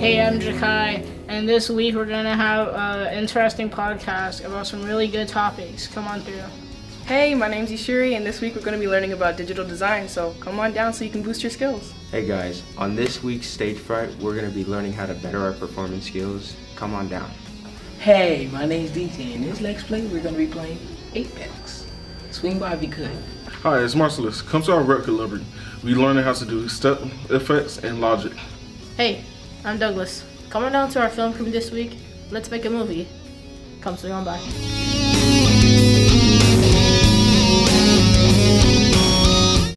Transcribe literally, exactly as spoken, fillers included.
Hey, I'm Jakai, and this week we're gonna have an interesting podcast about some really good topics. Come on through. Hey, my name's Ishiri, and this week we're going to be learning about digital design, so come on down so you can boost your skills. Hey guys, on this week's Stage Fright, we're going to be learning how to better our performance skills. Come on down. Hey, my name's D T, and this Let's Play we're going to be playing Apex. Swing by if you could. Hi, it's Marcellus. Come to our record library. We learning how to do step, effects, and logic. Hey, I'm Douglas. Come on down to our film crew this week. Let's make a movie. Come swing on by.